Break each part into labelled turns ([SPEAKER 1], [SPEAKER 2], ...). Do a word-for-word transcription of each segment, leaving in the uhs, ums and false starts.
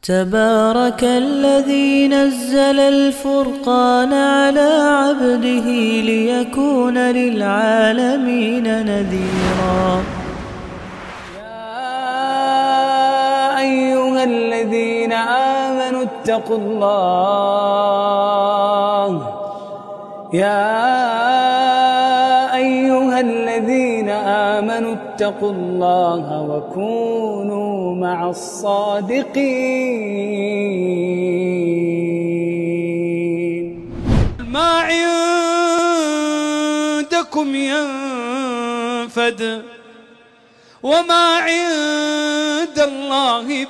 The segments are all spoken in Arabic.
[SPEAKER 1] تبارك الذي نزل الفرقان على عبده ليكون للعالمين نذيرا.
[SPEAKER 2] يا أيها الذين آمنوا اتقوا الله يا أيها الذين آمنوا اتقوا الله وكونوا مع الصادقين.
[SPEAKER 3] ما عندكم ينفد وما عند الله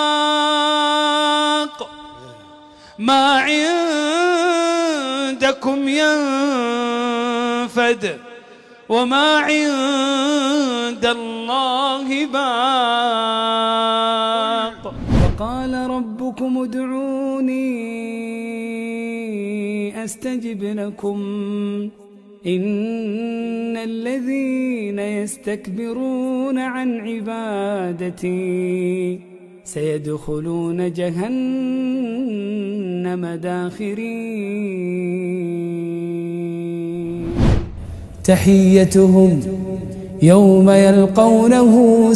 [SPEAKER 3] باق. ما عندكم ينفد وما عند الله باق.
[SPEAKER 2] وقال ربكم ادعوني أستجب لكم إن الذين يستكبرون عن عبادتي سيدخلون جهنم داخرين. تحيتهم يوم يلقونه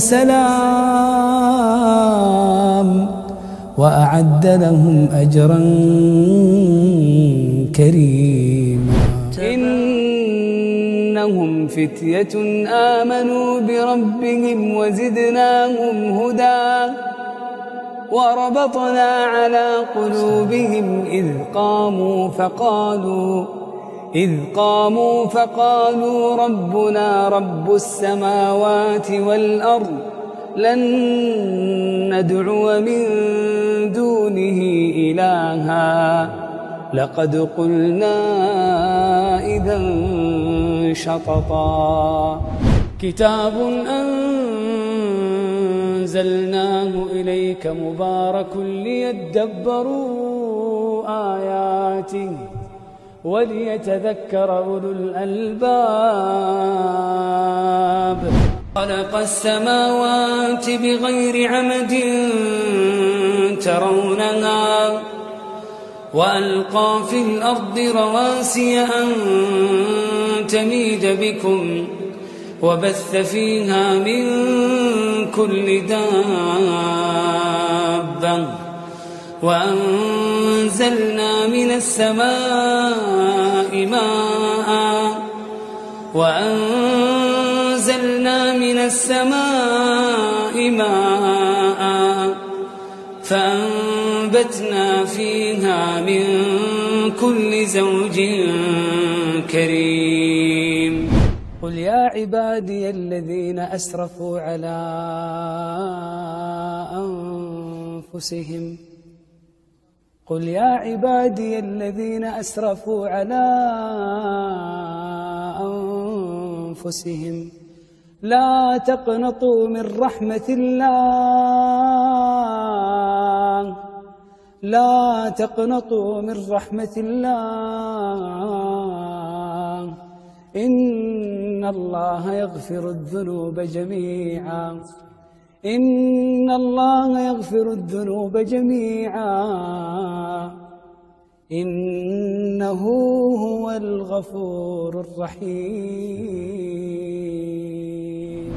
[SPEAKER 2] سلام وأعد لهم أجرا كريما. إنهم فتية آمنوا بربهم وزدناهم هدى وربطنا على قلوبهم إذ قاموا فقالوا إذ قاموا فقالوا ربنا رب السماوات والأرض لن ندعو من دونه إلها لقد قلنا إذا شططا. كتاب أنزلناه إليك مبارك ليدبروا آياته وليتذكر أولو الألباب. خلق السماوات بغير عمد ترونها وألقى في الأرض رواسي أن تميد بكم وبث فيها من كل دابة وأنزلنا من السماء ماء وأنزلنا من السماء ماء فأنبتنا فيها من كل زوج كريم. قل يا عبادي الذين أسرفوا على أنفسهم قل يا عبادي الذين أسرفوا على أنفسهم لا تقنطوا من رحمة الله لا تقنطوا من رحمة الله إن الله يغفر الذنوب جميعا إن الله يغفر الذنوب جميعا إنه هو الغفور الرحيم.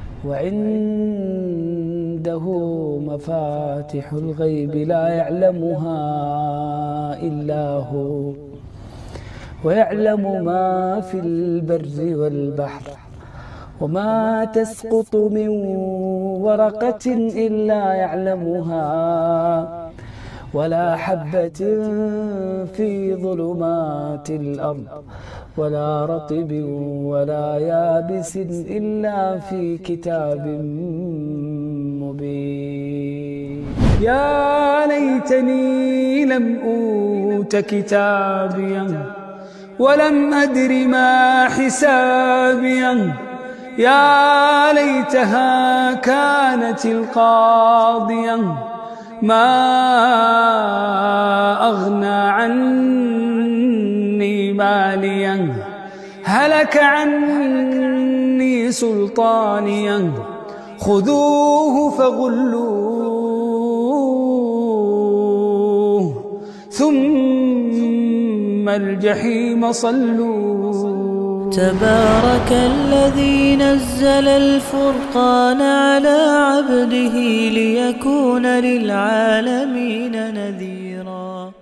[SPEAKER 2] وعنده مفاتح الغيب لا يعلمها إلا هو ويعلم ما في البر والبحر وما تسقط من ورقة إلا يعلمها ولا حبة في ظلمات الأرض ولا رطب ولا يابس إلا في كتاب مبين. يا ليتني لم أوت كتابيا ولم أدر ما حسابيا يا ليتها كانت القاضية ما أغنى عني ماليا هلك عني سلطانيا خذوه فغلوه ثم الجحيم صلوا.
[SPEAKER 1] تبارك الذي نزل الفرقان على عبده ليكون للعالمين نذيرا.